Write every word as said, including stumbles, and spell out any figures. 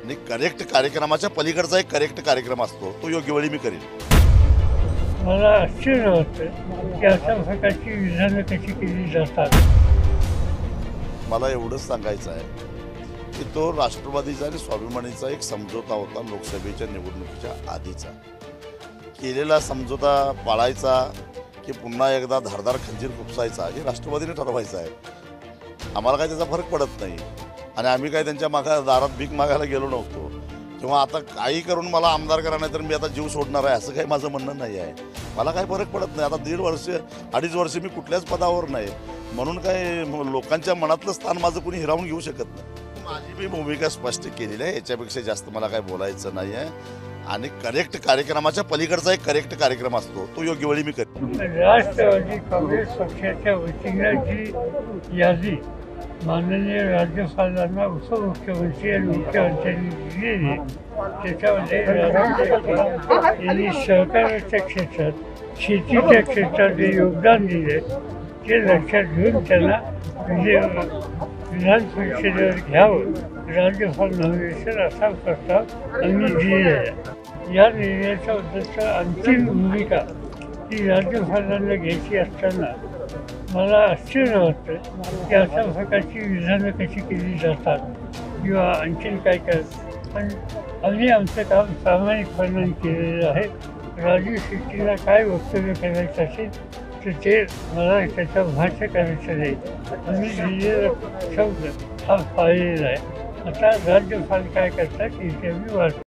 आणि करेक्ट कार्यक्रमाच्या पलीकडचा एक करेक्ट कार्यक्रम असतो, तो योग्य वेळी मी करेन. मला आश्चर्य होतं की अशा प्रकारची विधानं कशी केली जातात. मला एवढंच सांगायचं आहे की तो राष्ट्रवादीचा आणि स्वाभिमानीचा एक समझोता होता लोकसभेच्या निवडणुकीच्या आधीचा. केलेला समझोता पाळायचा की पुन्हा एकदा धारदार खंजीर खुपसायचा हे राष्ट्रवादीने ठरवायचं आहे. आम्हाला काय त्याचा फरक पडत नाही आणि आम्ही काय त्यांच्या मागा दारात भीक मागायला गेलो नव्हतो किंवा आता काही करून मला आमदार करा नाही तर मी आता जीव सोडणार आहे असं काही माझं म्हणणं नाही आहे. मला काही फरक पडत नाही. आता दीड वर्ष अडीच वर्ष मी कुठल्याच पदावर नाही म्हणून काय लोकांच्या मनातलं स्थान माझं कोणी हिरावून घेऊ शकत नाही. माझी मी भूमिका स्पष्ट केलेली आहे. याच्यापेक्षा जास्त मला काय बोलायचं नाही आहे आणि करेक्ट कार्यक्रमाच्या पलीकडचा एक करेक्ट कार्यक्रम असतो, तो योग्य वेळी मी करेन. राष्ट्रवादी काँग्रेस पक्षाच्या वतीनं जी यादी माननीय राज्यपालांना उपमुख्यमंत्री आणि मुख्यमंत्र्यांनी दिलेली त्याच्यामध्ये यांनी सहकाराच्या क्षेत्रात शेतीच्या क्षेत्रात जे योगदान दिले ते लक्षात घेऊन त्यांना म्हणजे विधान परिषदेवर घ्यावं राज्यपाल नवनिर्देशन असा प्रस्ताव आम्ही दिलेला आहे. या निर्णयाच्याबद्दलचा अंतिम भूमिका ही राज्यपालांना घ्यायची असताना मला आश्चर्य वाटतं की अशा प्रकारची विधानं कशी केली जातात किंवा आणखीन काय काय. पण आम्ही आमचं काम प्रामाणिकपणाने केलेलं आहे. राजू शेट्टीला काय वक्तव्य करायचं असेल तर ते मला त्याचं भाष्य करायचं नाही. आम्ही दिलेला शब्द हा पाळलेला आहे. आता राज्यपाल काय करतात याची आम्ही वाट